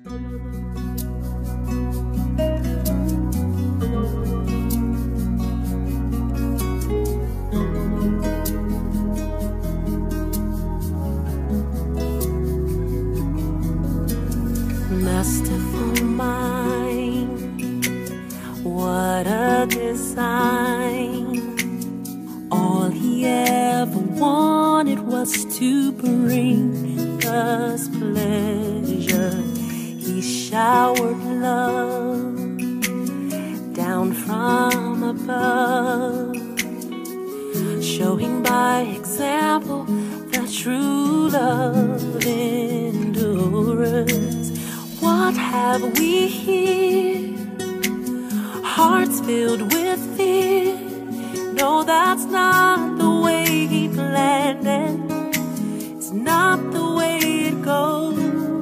Masterful mind, what a design. All he ever wanted was to bring us pleasure. He showered love down from above, showing by example that true love endures. What have we here? Hearts filled with fear. No, that's not the way he planned it. It's not the way it goes.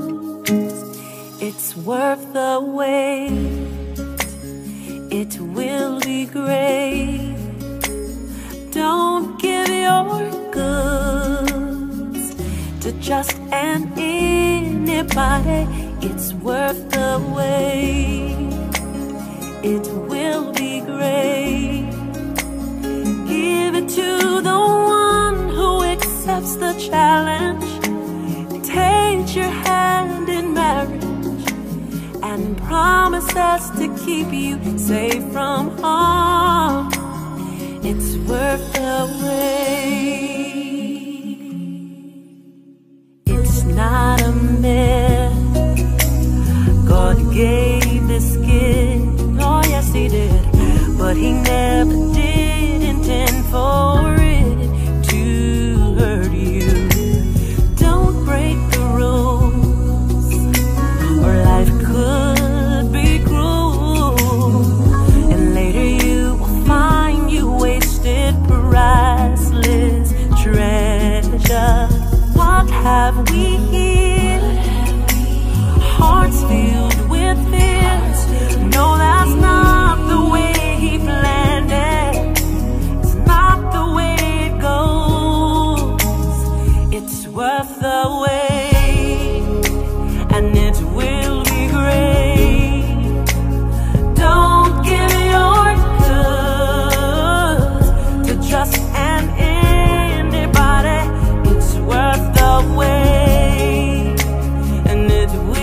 It's worth the wait. It will be great. Don't give your goods to just anybody. It's worth the wait. It will be great. Give it to the one who accepts the challenge. Takes your hand in marriage and promises to keep you safe from harm. It's worth the wait. It's not a myth. God gave this gift, oh yes he did, but he never did intend for it to hurt you. Don't break the rules, or life could be cruel, and later you will find you wasted priceless treasure. What have we here? Hearts filled with fear. No, that's not the way he planned it. It's not the way it goes. It's worth the wait, and it will be great. Don't give your goods to just anybody. It's worth the wait, and it will